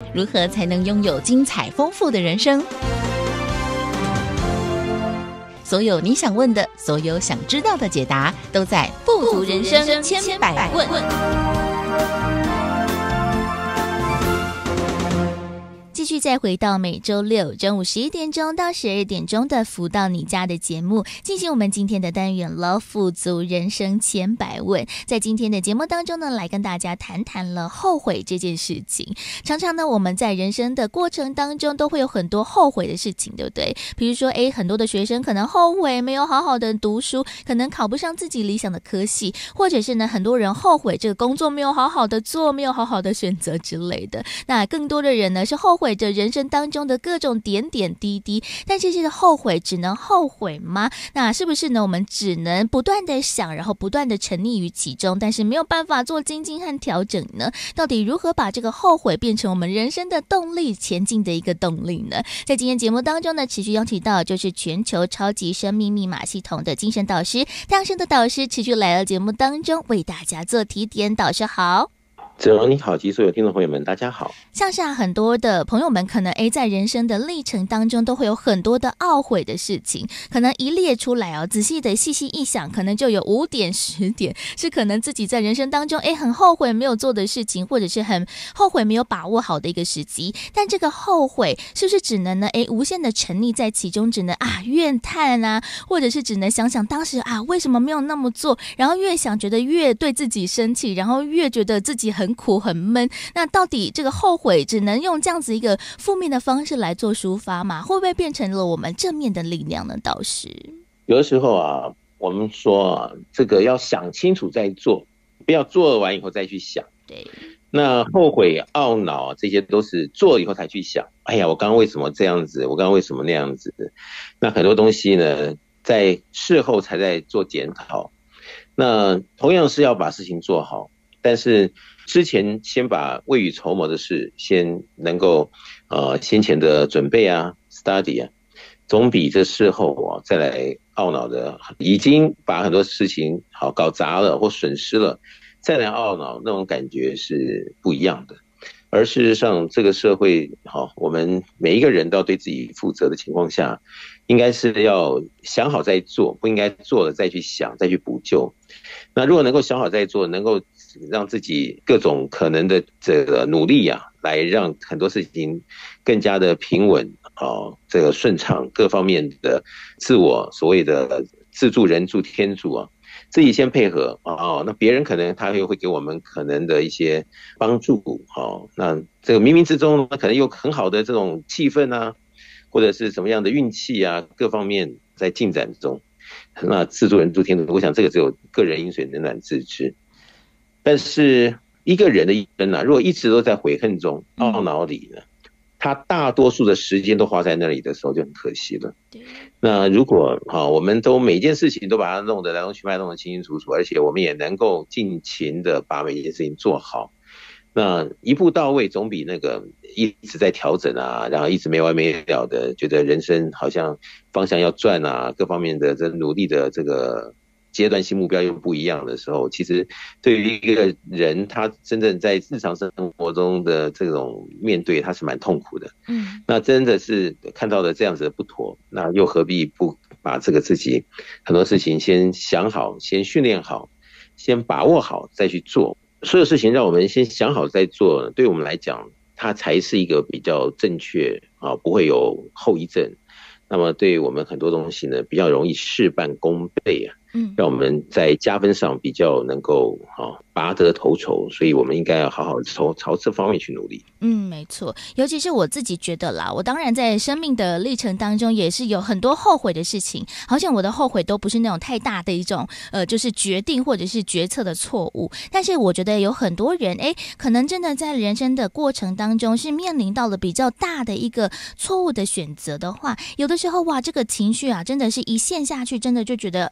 如何才能拥有精彩丰富的人生？所有你想问的，所有想知道的解答，都在富足人生千百问。继续再回到每周六中午11点钟到12点钟的福到你家的节目，进行我们今天的单元了，富足人生千百问。在今天的节目当中呢，来跟大家谈谈了后悔这件事情。常常呢，我们在人生的过程当中都会有很多后悔的事情，对不对？比如说很多的学生可能后悔没有好好的读书，可能考不上自己理想的科系，或者是呢，很多人后悔这个工作没有好好的做，没有好好的选择之类的。那更多的人呢，是后悔着人生当中的各种点点滴滴，但这些的后悔只能后悔吗？那是不是呢？我们只能不断的想，然后不断的沉溺于其中，但是没有办法做精进和调整呢？到底如何把这个后悔变成我们人生的动力，前进的一个动力呢？在今天节目当中呢，持续邀请到就是全球超级生命密码系统的精神导师太阳升的导师，持续来到节目当中为大家做提点。导师好。 子荣你好，及所有听众朋友们大家好。 像是很多的朋友们可能在人生的历程当中都会有很多的懊悔的事情，可能一列出来仔细的细细一想，可能就有5点10点是可能自己在人生当中很后悔没有做的事情，或者是很后悔没有把握好的一个时机。但这个后悔是不是只能呢无限的沉溺在其中，只能怨叹啊，或者是只能想想当时为什么没有那么做，然后越想觉得越对自己生气，然后越觉得自己很苦很闷。那到底这个后悔只能用这样子一个负面的方式来做抒发吗？会不会变成了我们正面的力量呢？导师， 有的时候我们说这个要想清楚再做，不要做完以后再去想。 对， 那后悔懊恼这些都是做了以后才去想，哎呀我刚刚为什么这样子，我刚刚为什么那样子。那很多东西呢在事后才在做检讨。那同样是要把事情做好，但是之前先把未雨绸缪的事先能够先前的准备study总比这事后再来懊恼的，已经把很多事情搞砸了或损失了再来懊恼，那种感觉是不一样的。而事实上这个社会我们每一个人都要对自己负责的情况下，应该是要想好再做，不应该做了再去想再去补救。那如果能够想好再做，能够让自己各种可能的这个努力来让很多事情更加的平稳这个顺畅，各方面的自我所谓的自助人助天助自己先配合那别人可能他又会给我们可能的一些帮助那这个冥冥之中可能有很好的这种气氛或者是什么样的运气各方面在进展中。那自助人助天助，我想这个只有个人饮水冷暖自知。但是一个人的一生如果一直都在悔恨中懊恼里呢，他大多数的时间都花在那里的时候就很可惜了。那如果我们都每件事情都把它弄得来龙去脉弄得清清楚楚，而且我们也能够尽情的把每件事情做好，那一步到位总比那个一直在调整然后一直没完没了的觉得人生好像方向要转各方面的这努力的这个阶段性目标又不一样的时候，其实对于一个人他真正在日常生活中的这种面对，他是蛮痛苦的。那真的是看到了这样子的不妥，那又何必不把这个自己很多事情先想好，先训练好，先把握好再去做。所有事情让我们先想好再做，对我们来讲它才是一个比较正确不会有后遗症。那么对我们很多东西呢比较容易事半功倍让我们在加分上比较能够拔得头筹，所以我们应该要好好朝这方面去努力。 没错，尤其是我自己觉得啦，我当然在生命的历程当中也是有很多后悔的事情，好像我的后悔都不是那种太大的一种就是决定或者是决策的错误，但是我觉得有很多人可能真的在人生的过程当中是面临到了比较大的一个错误的选择的话，有的时候这个情绪真的是一陷下去，真的就觉得堆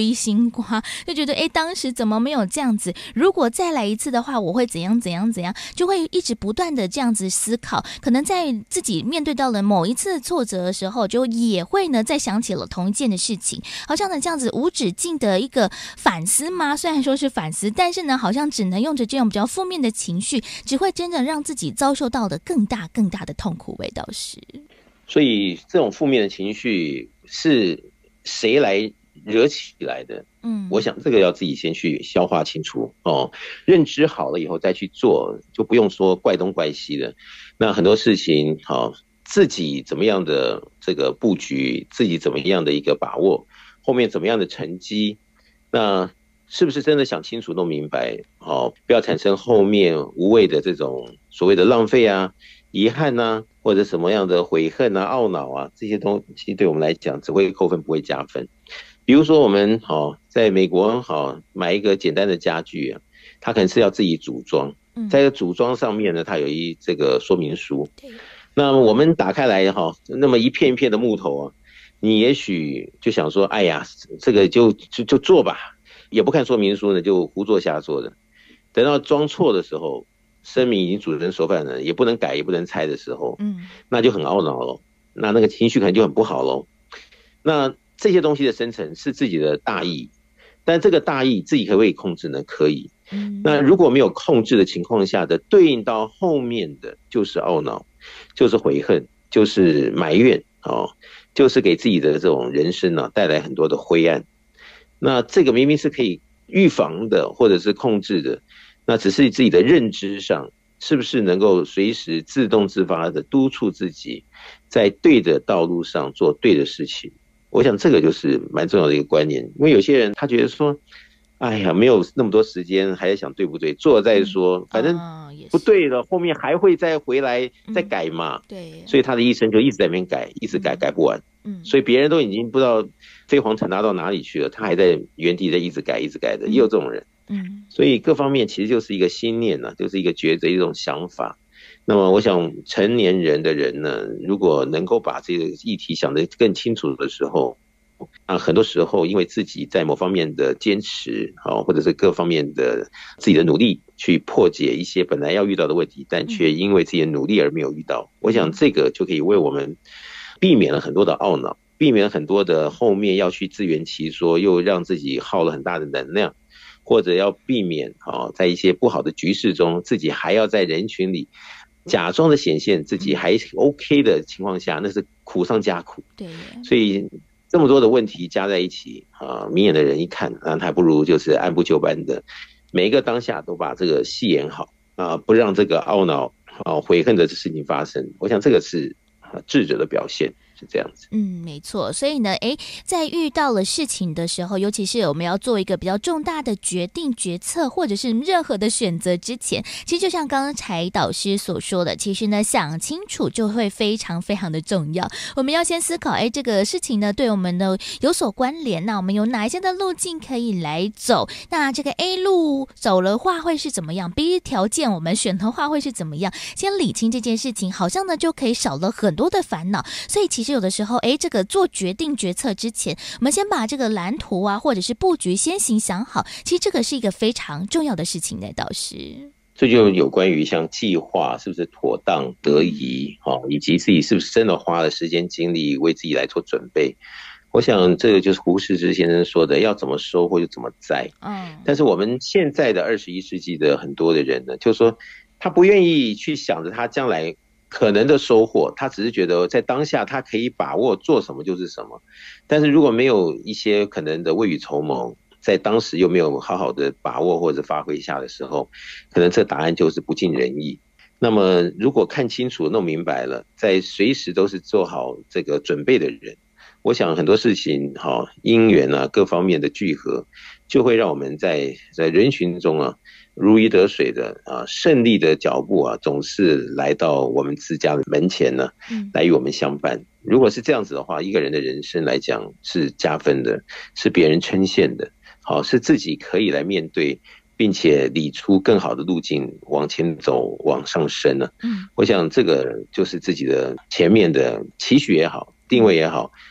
黑心瓜，就觉得当时怎么没有这样子？如果再来一次的话，我会怎样怎样怎样，就会一直不断的这样子思考。可能在自己面对到了某一次挫折的时候，就也会呢再想起了同一件的事情，好像呢这样子无止境的一个反思吗？虽然说是反思，但是呢好像只能用着这种比较负面的情绪，只会真的让自己遭受到的更大的痛苦。味道是， 所以这种负面的情绪是谁来惹起来的？我想这个要自己先去消化清楚哦，认知好了以后再去做，就不用说怪东怪西的。那很多事情自己怎么样的这个布局，自己怎么样的一个把握，后面怎么样的成绩，那是不是真的想清楚弄明白不要产生后面无谓的这种所谓的浪费啊、遗憾啊，或者什么样的悔恨啊、懊恼啊，这些东西对我们来讲只会扣分不会加分。比如说我们在美国买一个简单的家具啊，它可能是要自己组装，在这个组装上面呢，它有这个说明书。那我们打开来那么一片一片的木头啊，你也许就想说，哎呀，这个就做吧，也不看说明书呢，就胡做瞎做的。等到装错的时候，声明已经煮成熟饭了，也不能改也不能拆的时候，那就很懊恼了，那个情绪可能就很不好咯。那这些东西的生成是自己的大意，但这个大意自己可不可以控制呢？可以。那如果没有控制的情况下的对应到后面的就是懊恼，就是悔恨，就是埋怨就是给自己的这种人生带来很多的灰暗。那这个明明是可以预防的或者是控制的，那只是自己的认知上是不是能够随时自动自发的督促自己在对的道路上做对的事情。我想这个就是蛮重要的一个观念。因为有些人他觉得说，哎呀，没有那么多时间还在想对不对，做了再说，反正不对了后面还会再回来再改嘛。 对， 所以他的一生就一直在那边改，一直改不完。所以别人都已经不知道飞黄腾达到哪里去了，他还在原地在一直改的，也有这种人。所以各方面其实就是一个心念就是一个抉择，一种想法。那么我想成年人的人呢，如果能够把这个议题想得更清楚的时候，很多时候因为自己在某方面的坚持或者是各方面的自己的努力去破解一些本来要遇到的问题，但却因为自己的努力而没有遇到，我想这个就可以为我们避免了很多的懊恼，避免了很多的后面要去自圆其说，又让自己耗了很大的能量，或者要避免在一些不好的局势中自己还要在人群里假装的显现自己还 OK 的情况下，那是苦上加苦。 对， 所以这么多的问题加在一起明眼的人一看那还不如就是按部就班的每一个当下都把这个戏演好不让这个懊恼悔恨的事情发生。我想这个是智者的表现，是这样子。 没错。所以呢，在遇到了事情的时候，尤其是我们要做一个比较重大的决定、决策，或者是任何的选择之前，其实就像刚才导师所说的，其实呢，想清楚就会非常非常的重要。我们要先思考，这个事情呢，对我们呢有所关联，那我们有哪一些的路径可以来走？那这个 A 路走的话会是怎么样 ？B 条件我们选的话会是怎么样？先理清这件事情，好像呢就可以少了很多的烦恼。所以其实有的时候，这个做决定决策之前，我们先把这个蓝图啊，或者是布局先行想好，其实这个是一个非常重要的事情呢，导师。 这就有关于像计划是不是妥当得宜以及自己是不是真的花了时间精力为自己来做准备。我想这个就是胡适之先生说的，要怎么收获就怎么栽。但是我们现在的21世纪的很多的人呢，就是说他不愿意去想着他将来可能的收获，他只是觉得在当下他可以把握做什么就是什么。但是如果没有一些可能的未雨绸缪，在当时又没有好好的把握或者发挥下的时候，可能这答案就是不尽人意。那么如果看清楚弄明白了，在随时都是做好这个准备的人，我想很多事情因缘各方面的聚合，就会让我们在人群中如鱼得水的胜利的脚步总是来到我们自家的门前呢，来与我们相伴。如果是这样子的话，一个人的人生来讲是加分的，是别人称羡的，是自己可以来面对，并且理出更好的路径往前走，往上升呢。我想这个就是自己的前面的期许也好，定位也好，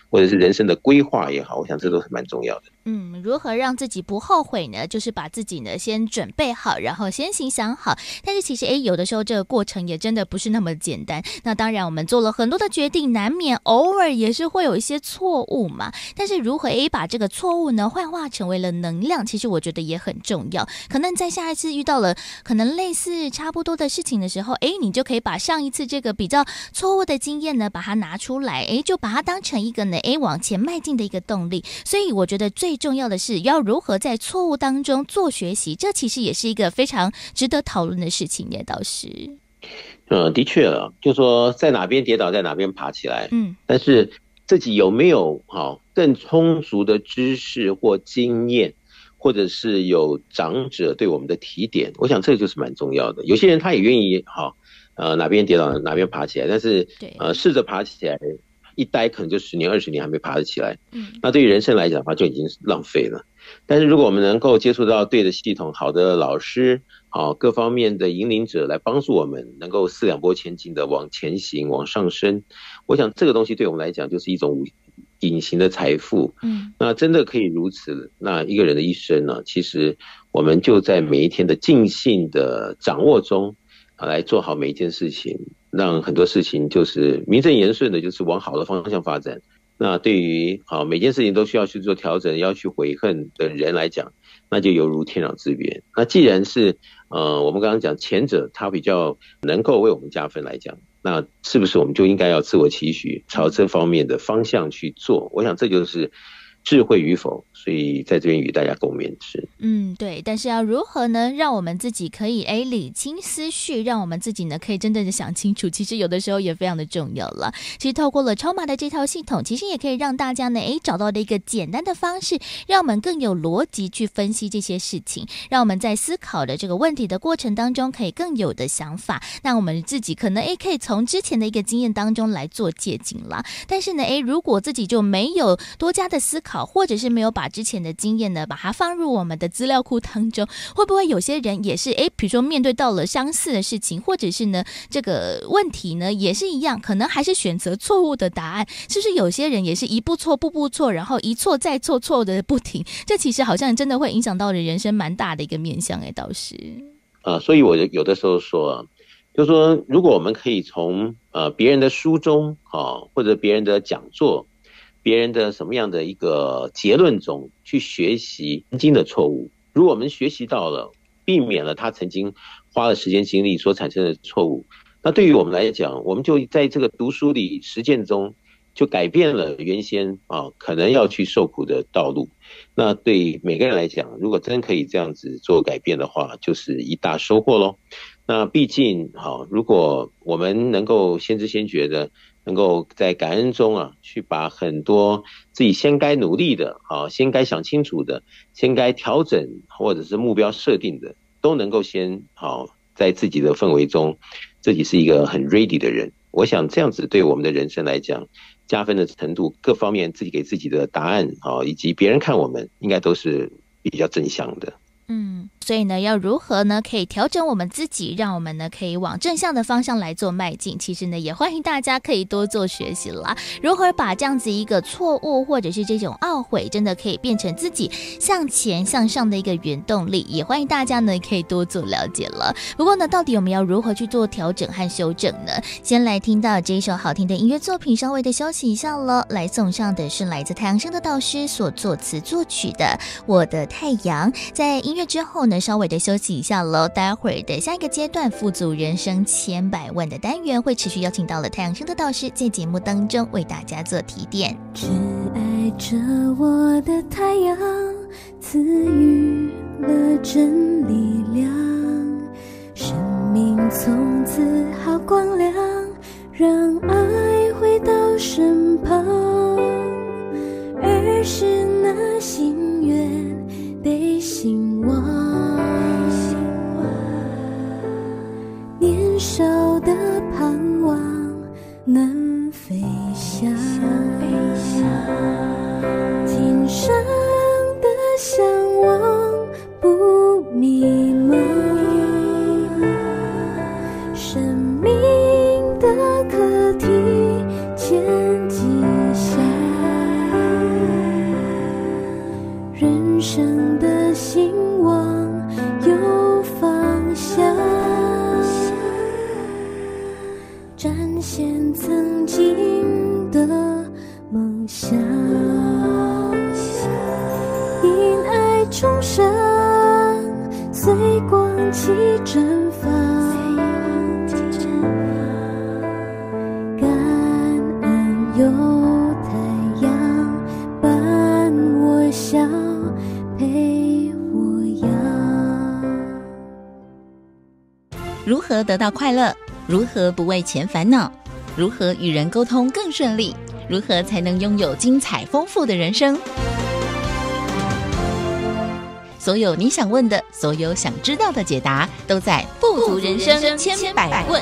或者是人生的规划也好，我想这都是蛮重要的。 如何让自己不后悔呢？就是把自己呢先准备好，然后先行想好。但是其实有的时候这个过程也真的不是那么简单。那当然我们做了很多的决定，难免偶尔也是会有一些错误嘛。但是如何把这个错误呢幻化成为了能量，其实我觉得也很重要。可能在下一次遇到了可能类似差不多的事情的时候，你就可以把上一次这个比较错误的经验呢把它拿出来，就把它当成一个呢往前迈进的一个动力。所以我觉得最重要的是要如何在错误当中做学习，这其实也是一个非常值得讨论的事情耶，倒是。 的确了，就说在哪边跌倒在哪边爬起来，但是自己有没有更充足的知识或经验，或者是有长者对我们的提点，我想这就是蛮重要的。有些人他也愿意哪边跌倒哪边爬起来，但是试着爬起来一待可能就10年20年还没爬得起来，那对于人生来讲的话就已经浪费了。但是如果我们能够接触到对的系统、好的老师、各方面的引领者来帮助我们，能够四两拨千斤的往前行、往上升，我想这个东西对我们来讲就是一种隐形的财富。那真的可以如此，那一个人的一生呢，其实我们就在每一天的尽兴的掌握中来做好每一件事情，让很多事情就是名正言顺的，就是往好的方向发展。那对于每件事情都需要去做调整，要去悔恨的人来讲，那就犹如天壤之别。那既然是我们刚刚讲前者他比较能够为我们加分来讲，那是不是我们就应该要自我期许，朝这方面的方向去做？我想这就是智慧与否，所以在这边与大家共勉之。 对，但是要如何呢让我们自己可以理清思绪，让我们自己呢可以真正的想清楚，其实有的时候也非常的重要了。其实透过了超码的这套系统，其实也可以让大家呢找到的一个简单的方式，让我们更有逻辑去分析这些事情，让我们在思考的这个问题的过程当中可以更有的想法。那我们自己可能可以从之前的一个经验当中来做借鉴啦。但是呢如果自己就没有多加的思考，或者是没有把之前的经验呢把它放入我们的资料库当中，会不会有些人也是比如说面对到了相似的事情，或者是呢这个问题呢也是一样，可能还是选择错误的答案？是不是有些人也是一步错步步错，然后一错再错，错的不停？这其实好像真的会影响到人生蛮大的一个面向倒是。 所以我有的时候说，就是说如果我们可以从别人的书中或者别人的讲座，别人的什么样的一个结论中去学习曾经的错误，如果我们学习到了，避免了他曾经花了时间精力所产生的错误，那对于我们来讲，我们就在这个读书里实践中就改变了原先可能要去受苦的道路。那对每个人来讲，如果真可以这样子做改变的话，就是一大收获咯。那毕竟如果我们能够先知先觉的，能够在感恩中去把很多自己先该努力的先该想清楚的，先该调整或者是目标设定的，都能够先在自己的氛围中，自己是一个很 ready 的人。我想这样子对我们的人生来讲，加分的程度各方面自己给自己的答案以及别人看我们应该都是比较正向的。 所以呢，要如何呢可以调整我们自己，让我们呢可以往正向的方向来做迈进。其实呢，也欢迎大家可以多做学习啦，如何把这样子一个错误或者是这种懊悔，真的可以变成自己向前向上的一个原动力。也欢迎大家呢可以多做了解了。不过呢，到底我们要如何去做调整和修正呢？先来听到这一首好听的音乐作品，稍微的休息一下了。来送上的是来自太阳升的导师所作词作曲的《我的太阳》。在音乐之后呢，稍微的休息一下了。待会儿的下一个阶段，富足人生千百万的单元会持续邀请到了太阳升的导师，在节目当中为大家做提点。 只爱着我的太阳，赐予了真力量，生命从此好光亮，让爱回到身旁，儿时那心愿得兴旺，年少的盼望能飞翔，天上的向往不迷茫，生命的课题前进现曾经的梦想，因爱重生，随光气绽放，感恩有太阳伴我笑，陪我扬。 如何得到快乐？如何不为钱烦恼？如何与人沟通更顺利？如何才能拥有精彩丰富的人生？所有你想问的，所有想知道的解答，都在《富足人生千百问》。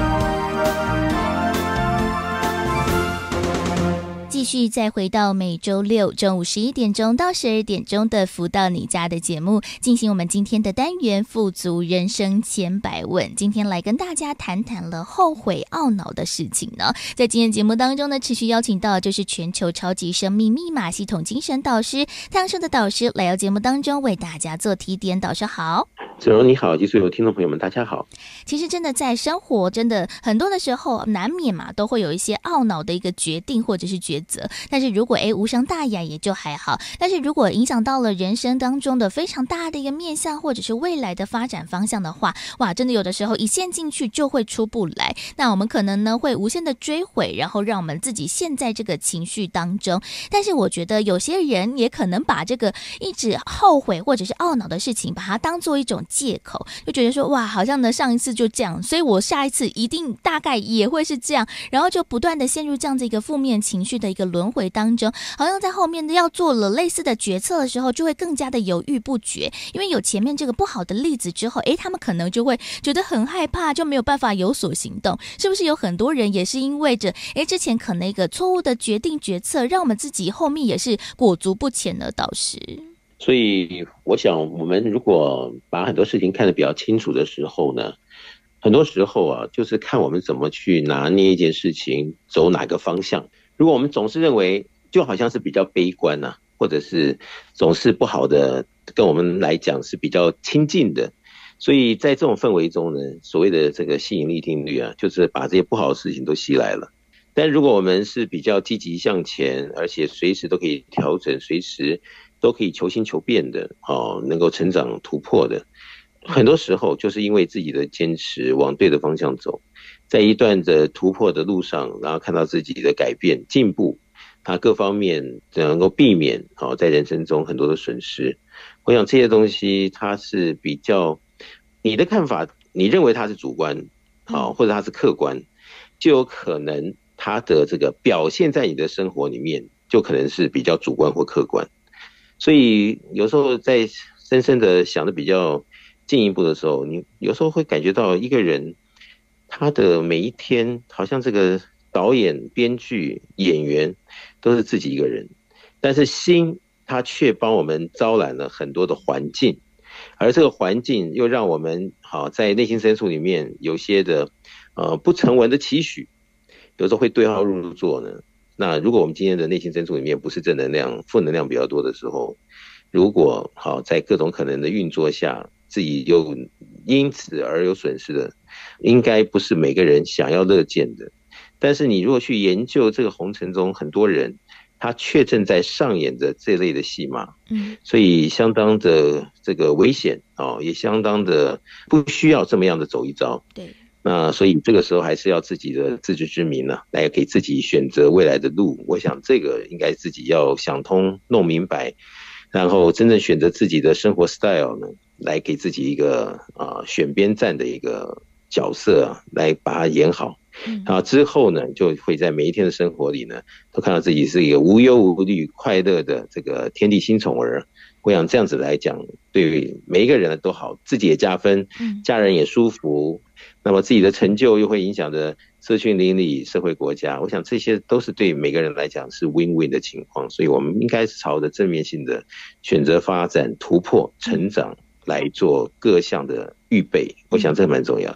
继续再回到每周六中午11点钟到12点钟的福到你家的节目，进行我们今天的单元富足人生千百问。今天来跟大家谈谈了后悔懊恼的事情呢。在今天节目当中呢，持续邀请到就是全球超级生命密码系统精神导师太阳盛的导师来到节目当中为大家做提点。导师好。 子荣你好，及所有听众朋友们大家好。 其实真的在生活真的很多的时候难免嘛，都会有一些懊恼的一个决定或者是抉择，但是如果无伤大雅也就还好，但是如果影响到了人生当中的非常大的一个面向或者是未来的发展方向的话，哇，真的有的时候一陷进去就会出不来，那我们可能呢会无限的追悔，然后让我们自己陷在这个情绪当中。但是我觉得有些人也可能把这个一直后悔或者是懊恼的事情把它当做一种借口，就觉得说哇，好像呢上一次就这样，所以我下一次一定大概也会是这样，然后就不断的陷入这样子一个负面情绪的一个轮回当中，好像在后面的要做了类似的决策的时候就会更加的犹豫不决，因为有前面这个不好的例子之后，他们可能就会觉得很害怕，就没有办法有所行动。是不是有很多人也是因为着之前可能一个错误的决定决策，让我们自己后面也是裹足不前的导师？ 所以我想我们如果把很多事情看得比较清楚的时候呢，很多时候啊，就是看我们怎么去拿捏一件事情走哪个方向。如果我们总是认为就好像是比较悲观啊，或者是总是不好的，跟我们来讲是比较亲近的，所以在这种氛围中呢，所谓的这个吸引力定律啊，就是把这些不好的事情都吸来了。但如果我们是比较积极向前，而且随时都可以调整，随时都可以求新求变的，能够成长突破的，很多时候就是因为自己的坚持往对的方向走，在一段的突破的路上，然后看到自己的改变进步，它各方面能够避免在人生中很多的损失。我想这些东西它是比较你的看法，你认为它是主观或者它是客观，就有可能它的这个表现在你的生活里面就可能是比较主观或客观。所以有时候在深深的想的比较进一步的时候，你有时候会感觉到一个人他的每一天好像这个导演、编剧、演员都是自己一个人，但是心他却帮我们招揽了很多的环境，而这个环境又让我们在内心深处里面有些的不成文的期许，有时候会对号入座呢。那如果我们今天的内心深处里面不是正能量，负能量比较多的时候，如果在各种可能的运作下，自己又因此而有损失的，应该不是每个人想要乐见的。但是你如果去研究这个红尘中很多人，他却正在上演着这类的戏码，所以相当的这个危险也相当的不需要这么样的走一遭。 对。 那所以这个时候还是要自己的自知之明呢，来给自己选择未来的路。我想这个应该自己要想通弄明白，然后真正选择自己的生活 style 呢，来给自己一个选边站的一个角色来把它演好。之后呢，就会在每一天的生活里呢，都看到自己是一个无忧无虑、快乐的这个天地新宠儿。我想这样子来讲，对每一个人都好，自己也加分，家人也舒服。那么自己的成就又会影响着社群邻里、社会国家，我想这些都是对每个人来讲是 win-win 的情况，所以我们应该是朝着正面性的选择发展、突破、成长来做各项的预备，我想这蛮重要的。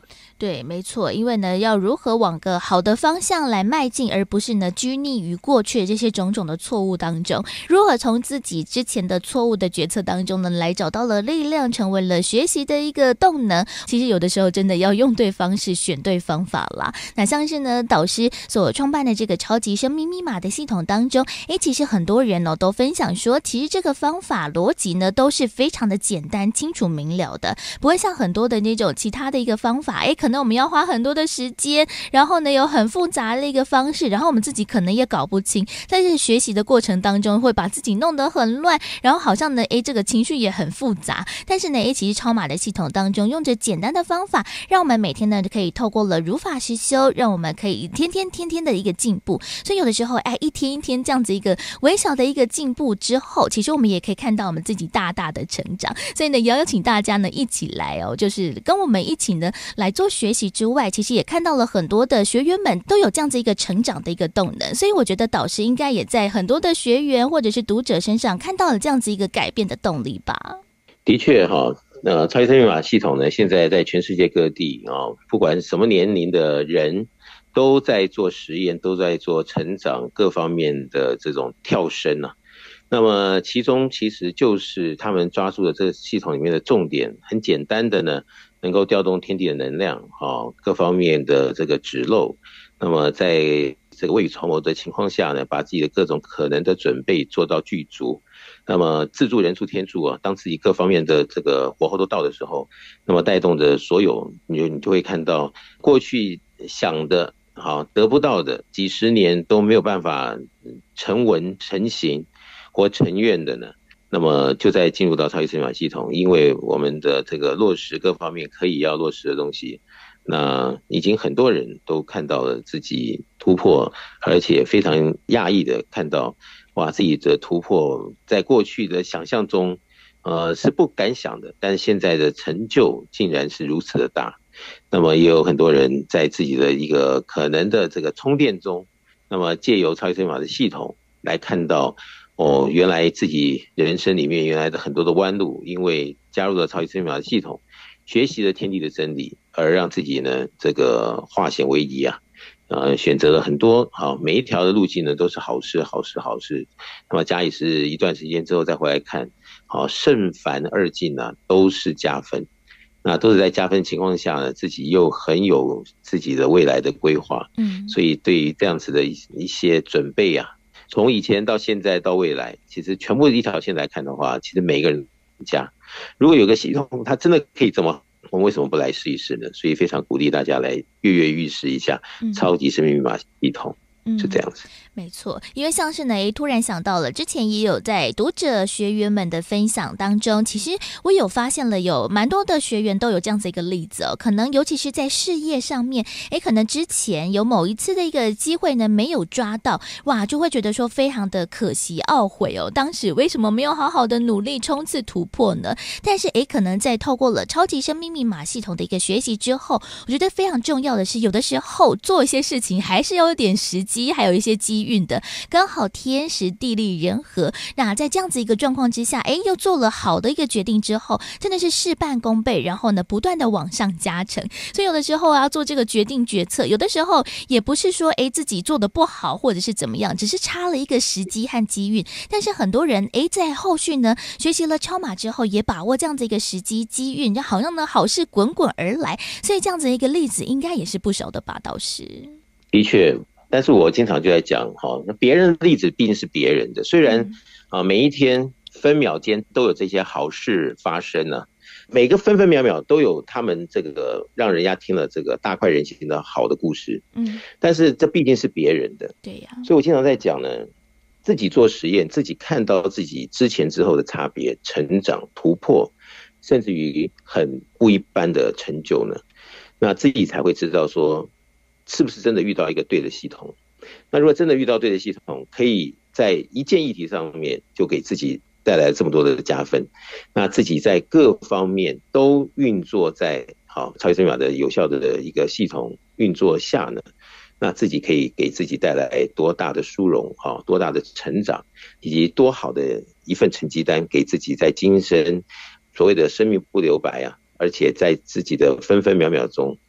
对，没错，因为呢，要如何往个好的方向来迈进，而不是呢拘泥于过去的这些种种的错误当中，如何从自己之前的错误的决策当中呢，来找到了力量，成为了学习的一个动能。其实有的时候真的要用对方式，选对方法啦。那像是呢，导师所创办的这个超级生命密码的系统当中，其实很多人都分享说，其实这个方法逻辑呢都是非常的简单、清楚明了的，不会像很多的那种其他的一个方法，可能我们要花很多的时间，然后呢有很复杂的一个方式，然后我们自己可能也搞不清，在这学习的过程当中会把自己弄得很乱，然后好像呢这个情绪也很复杂。但是呢其实超码的系统当中用着简单的方法，让我们每天呢可以透过了如法实修，让我们可以天天的一个进步。所以有的时候一天一天这样子一个微小的一个进步之后，其实我们也可以看到我们自己大大的成长。所以呢也要请大家呢一起来就是跟我们一起呢来做学习之外，其实也看到了很多的学员们都有这样子一个成长的一个动能。所以我觉得导师应该也在很多的学员或者是读者身上看到了这样子一个改变的动力吧。 的确超级生命密码系统呢，现在在全世界各地不管什么年龄的人都在做实验，都在做成长各方面的这种跳升啊。那么其中其实就是他们抓住了这个系统里面的重点，很简单的呢，能够调动天地的能量各方面的这个指漏。那么在这个未雨绸缪的情况下呢，把自己的各种可能的准备做到具足。那么自助人助天助当自己各方面的这个火候都到的时候，那么带动着所有，你就会看到过去想的得不到的，几十年都没有办法成文成型或成愿的呢，那么就在进入到超级生命密码系统，因为我们的这个落实各方面可以要落实的东西，那已经很多人都看到了自己突破，而且非常讶异的看到自己的突破在过去的想象中是不敢想的，但现在的成就竟然是如此的大。那么也有很多人在自己的一个可能的这个充电中，那么借由超级生命密码的系统来看到原来自己人生里面原来的很多的弯路，因为加入了超级生命密码的系统，学习了天地的真理，而让自己呢这个化险为夷选择了很多每一条的路径呢都是好事。那么假以是一段时间之后再回来看，胜凡二进都是加分。那都是在加分情况下呢，自己又很有自己的未来的规划。所以对于这样子的一些准备从以前到现在到未来，其实全部一条线来看的话，其实每一个人家如果有个系统它真的可以这么，我们为什么不来试一试呢？所以非常鼓励大家来跃跃欲试一下超级生命密码系统。是这样子。 没错，因为像是呢突然想到了之前也有在读者学员们的分享当中，其实我有发现了有蛮多的学员都有这样子一个例子可能尤其是在事业上面可能之前有某一次的一个机会呢没有抓到，就会觉得说非常的可惜懊悔当时为什么没有好好的努力冲刺突破呢？但是可能在透过了超级生命密码系统的一个学习之后，我觉得非常重要的是有的时候做一些事情还是要有点时机，还有一些机运的，刚好天时地利人和。那在这样子一个状况之下又做了好的一个决定之后，真的是事半功倍，然后呢不断的往上加成。所以有的时候做这个决定决策，有的时候也不是说自己做的不好或者是怎么样，只是差了一个时机和机运。但是很多人在后续呢学习了超码之后，也把握这样子一个时机机运，好像呢好事滚滚而来。所以这样子一个例子应该也是不少的吧，导师。 的确，但是我经常就在讲那别人的例子毕竟是别人的，虽然每一天分秒间都有这些好事发生每个分分秒秒都有他们这个让人家听了这个大快人心的好的故事，但是这毕竟是别人的， 对呀。 所以我经常在讲呢，自己做实验，自己看到自己之前之后的差别、成长、突破，甚至于很不一般的成就呢，那自己才会知道说是不是真的遇到一个对的系统。那如果真的遇到对的系统，可以在一件议题上面就给自己带来这么多的加分，那自己在各方面都运作在超级生命密码的有效的一个系统运作下呢，那自己可以给自己带来多大的殊荣多大的成长，以及多好的一份成绩单给自己在今生所谓的生命不留白而且在自己的分分秒秒中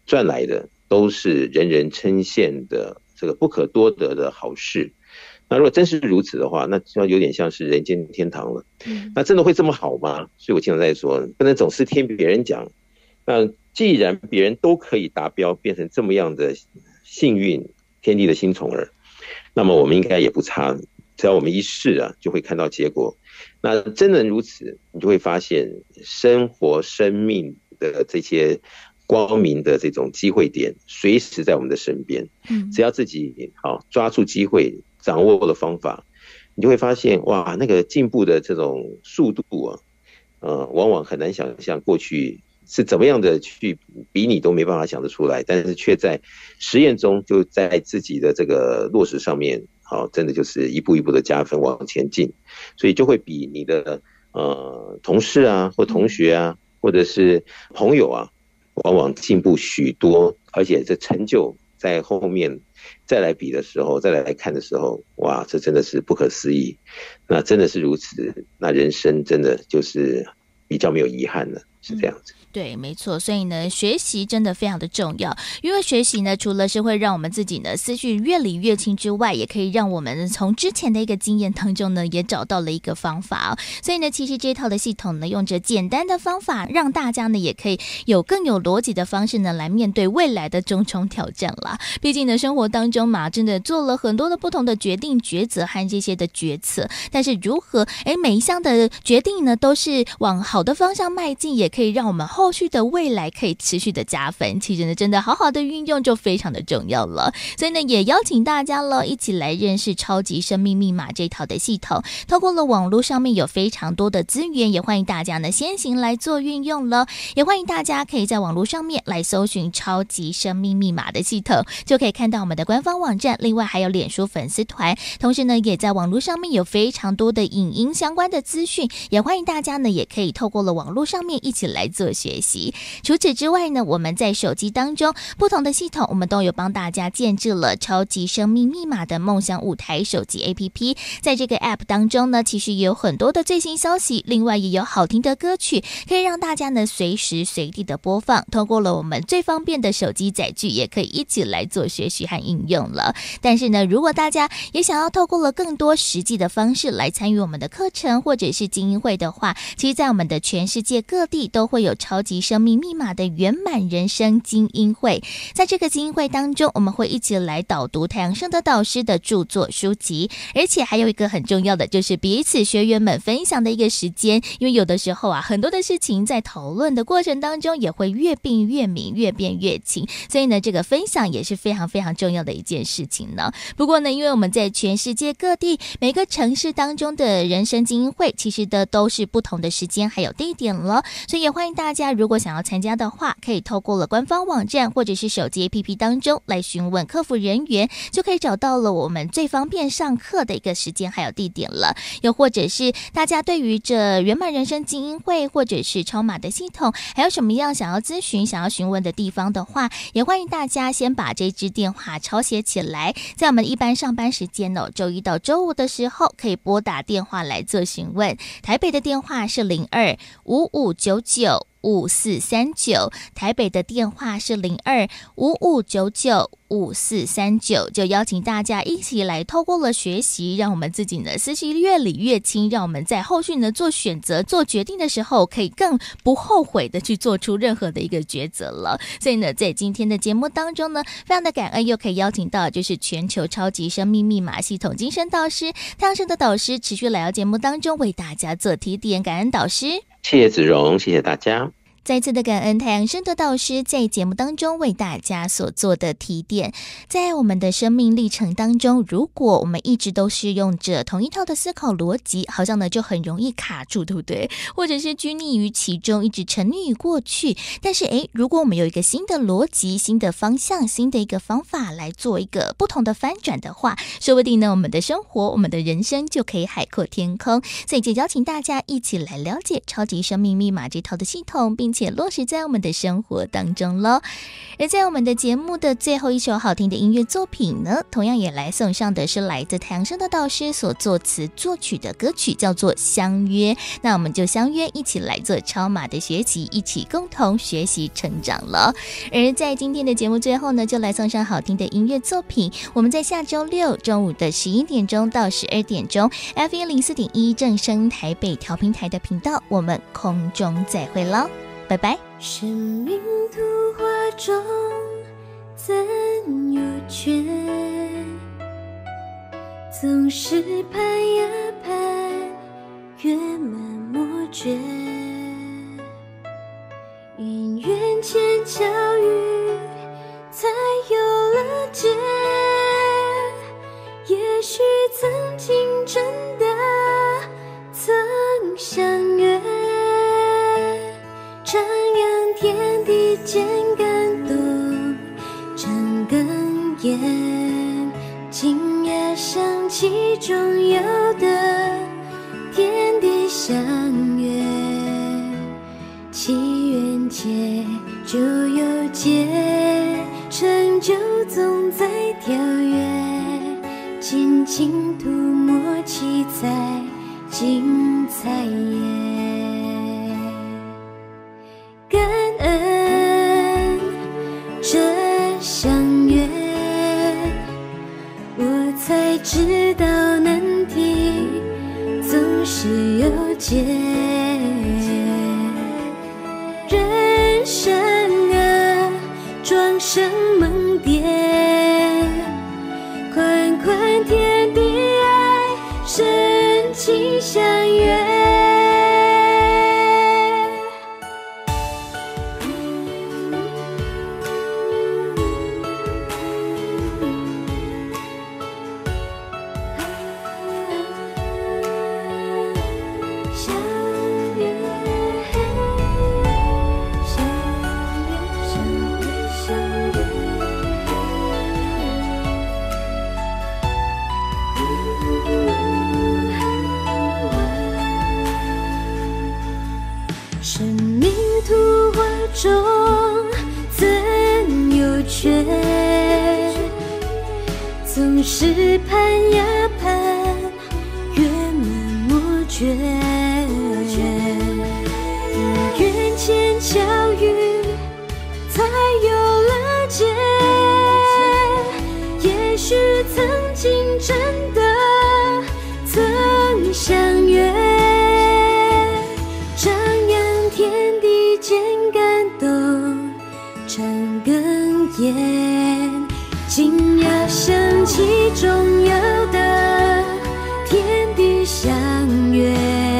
赚来的都是人人称羡的这个不可多得的好事。那如果真是如此的话，那就有点像是人间天堂了。那真的会这么好吗？所以我经常在说，不能总是听别人讲。那既然别人都可以达标，变成这么样的幸运天地的新宠儿，那么我们应该也不差，只要我们一试啊，就会看到结果。那真能如此，你就会发现生活生命的这些光明的这种机会点随时在我们的身边。只要自己好抓住机会，掌握了方法，你就会发现哇，那个进步的这种速度啊，往往很难想象过去是怎么样的去比你都没办法想得出来，但是却在实验中就在自己的这个落实上面，好，真的就是一步一步的加分往前进，所以就会比你的同事啊或同学啊或者是朋友啊，往往进步许多，而且这成就在后面再来比的时候，再来看的时候，哇，这真的是不可思议。那真的是如此，那人生真的就是比较没有遗憾了，是这样子。 对，没错，所以呢，学习真的非常的重要，因为学习呢，除了是会让我们自己呢思绪越理越清之外，也可以让我们从之前的一个经验当中呢，也找到了一个方法所以呢，其实这一套的系统呢，用着简单的方法，让大家呢也可以有更有逻辑的方式呢，来面对未来的种种挑战啦。毕竟呢，生活当中嘛，真的做了很多的不同的决定、抉择和这些的决策，但是如何每一项的决定呢，都是往好的方向迈进，也可以让我们后续的未来可以持续的加分，其实呢真的好好的运用就非常的重要了。所以呢也邀请大家了一起来认识超级生命密码这套的系统，透过了网络上面有非常多的资源，也欢迎大家呢先行来做运用了，也欢迎大家可以在网络上面来搜寻超级生命密码的系统，就可以看到我们的官方网站，另外还有脸书粉丝团，同时呢也在网络上面有非常多的影音相关的资讯，也欢迎大家呢也可以透过了网络上面一起来做学习。除此之外呢，我们在手机当中不同的系统，我们都有帮大家建置了超级生命密码的梦想舞台手机 APP， 在这个 App 当中呢，其实也有很多的最新消息，另外也有好听的歌曲，可以让大家呢随时随地的播放，透过了我们最方便的手机载具，也可以一起来做学习和应用了。但是呢，如果大家也想要透过了更多实际的方式来参与我们的课程或者是精英会的话，其实在我们的全世界各地都会有超级生命密码的圆满人生精英会。在这个精英会当中，我们会一起来导读太阳圣德导师的著作书籍，而且还有一个很重要的就是彼此学员们分享的一个时间，因为有的时候啊，很多的事情在讨论的过程当中也会越辩越明，越辩越清，所以呢这个分享也是非常非常重要的一件事情呢。不过呢，因为我们在全世界各地每个城市当中的人生精英会其实的都是不同的时间还有地点了，所以也欢迎大家如果想要参加的话，可以透过了官方网站或者是手机 APP 当中来询问客服人员，就可以找到了我们最方便上课的一个时间还有地点了。又或者是大家对于这圆满人生精英会或者是超码的系统还有什么样想要咨询想要询问的地方的话，也欢迎大家先把这支电话抄写起来，在我们一般上班时间周一到周五的时候可以拨打电话来做询问。台北的电话是02-5599-5439，台北的电话是02-5599-5439，就邀请大家一起来透过了学习，让我们自己呢思绪越理越清，让我们在后续呢做选择做决定的时候可以更不后悔的去做出任何的一个抉择了。所以呢在今天的节目当中呢，非常的感恩又可以邀请到就是全球超级生命密码系统精神导师太阳圣德导师持续来到节目当中为大家做提点，感恩导师。 谢谢子荣，谢谢大家。 再次的感恩太阳圣德导师在节目当中为大家所做的提点。在我们的生命历程当中，如果我们一直都是用着同一套的思考逻辑，好像呢就很容易卡住，对不对？或者是拘泥于其中，一直沉溺于过去。但是如果我们有一个新的逻辑、新的方向、新的一个方法来做一个不同的翻转的话，说不定呢我们的生活、我们的人生就可以海阔天空。所以就邀请大家一起来了解超级生命密码这套的系统，并并且落实在我们的生活当中咯。而在我们的节目的最后一首好听的音乐作品呢，同样也来送上的是来自太阳升的导师所作词作曲的歌曲，叫做《相约》。那我们就相约一起来做超马的学习，一起共同学习成长了。而在今天的节目最后呢，就来送上好听的音乐作品。我们在下周六中午的11点钟到12点钟 FM04.1 正声台北调频台的频道，我们空中再会咯，拜拜。 生命图画中怎有缺，总是盼呀盼，月满莫绝，因缘前巧遇才有了结，也许曾经真的曾相约，张扬天地间感动常哽咽，今夜想起中有的天地相约，祈愿结就有结，成就总在跳跃，静静涂抹七彩精彩也感恩这相约，我才知道难题总是有解，人生啊庄生梦蝶，宽宽天地爱深情相约，生命图画中怎有缺，总是盼呀盼，月满莫绝，缘前巧遇才有了结，也许曾经真的曾相约，张扬天地间感动常哽咽，今夜想起中有的天地相约，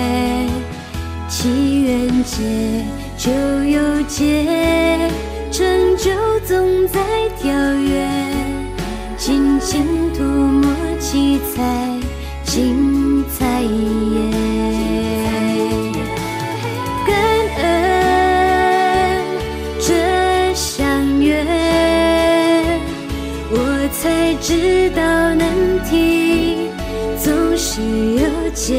祈愿结就有结，成就总在跳跃，静静涂抹七彩精彩也感恩这相约，我才知道难题总是有解，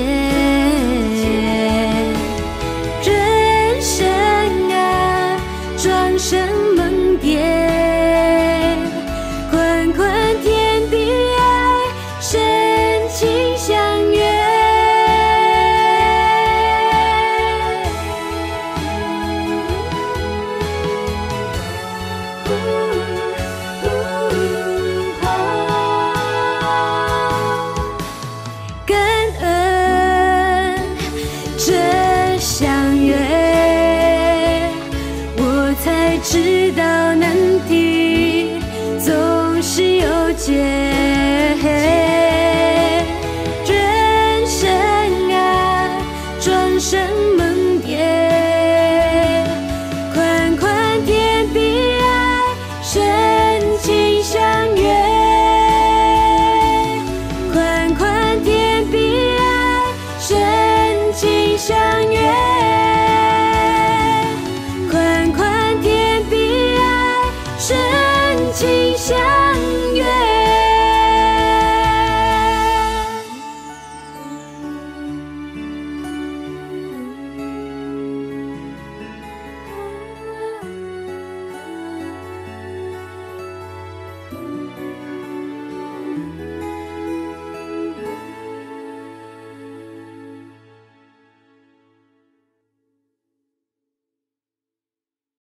人生啊庄生梦蝶，宽宽天地爱深情相约，感恩这相约，我才知道难题总是有解。